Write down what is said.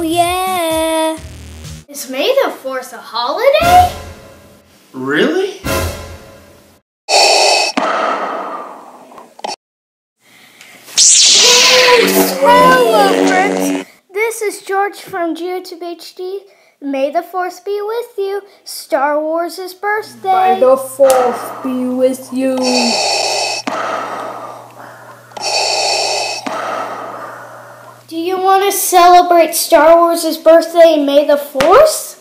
yeah. Is May the 4th a holiday? Really? Hello, friends. This is George from GeoTube HD. May the 4th be with you. Star Wars' birthday. May the 4th be with you. Do you want to celebrate Star Wars' birthday May the 4th?